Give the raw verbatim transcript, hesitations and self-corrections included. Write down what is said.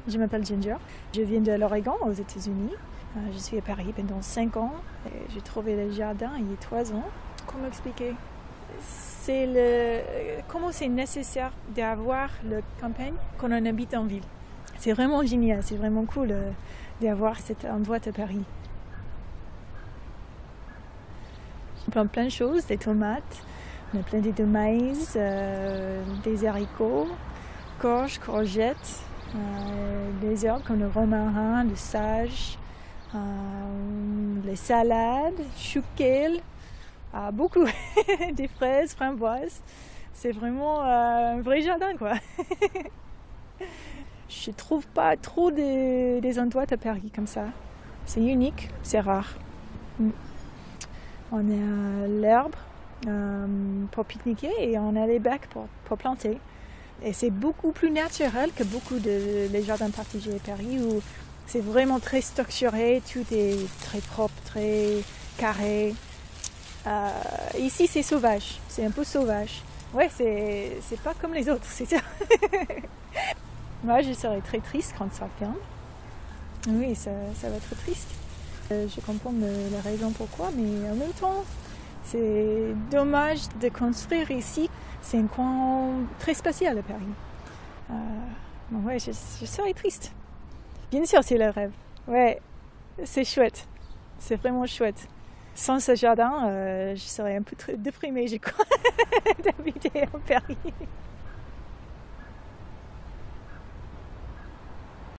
Je m'appelle Ginger. Je viens de l'Oregon, aux États-Unis. Je suis à Paris pendant cinq ans. J'ai trouvé le jardin il y a trois ans. Comment expliquer? C'est le... Comment c'est nécessaire d'avoir la campagne quand on habite en ville. C'est vraiment génial, c'est vraiment cool euh, d'avoir cet endroit à Paris. On plante plein de choses, des tomates, on a plein de maïs, euh, des haricots, courges, courgettes, euh, des herbes comme le romarin, le sage, euh, les salades, chou kale, euh, beaucoup, des fraises, framboises. C'est vraiment euh, un vrai jardin, quoi. Je trouve pas trop des, des endroits à Paris comme ça. C'est unique, c'est rare. On a l'herbe euh, pour pique-niquer et on a les bacs pour, pour planter. Et c'est beaucoup plus naturel que beaucoup de les jardins partagés à Paris où c'est vraiment très structuré, tout est très propre, très carré. Euh, ici c'est sauvage, c'est un peu sauvage. Ouais, c'est, c'est pas comme les autres, c'est ça. Moi, je serais très triste quand ça ferme. Oui, ça, ça va être triste. Euh, je comprends le, la raison pourquoi, mais en même temps, c'est dommage de construire ici. C'est un coin très spécial à Paris. Euh, bon, ouais, je, je serais triste. Bien sûr, c'est le rêve. Ouais, c'est chouette. C'est vraiment chouette. Sans ce jardin, euh, je serais un peu déprimée, je crois, d'habiter en Paris.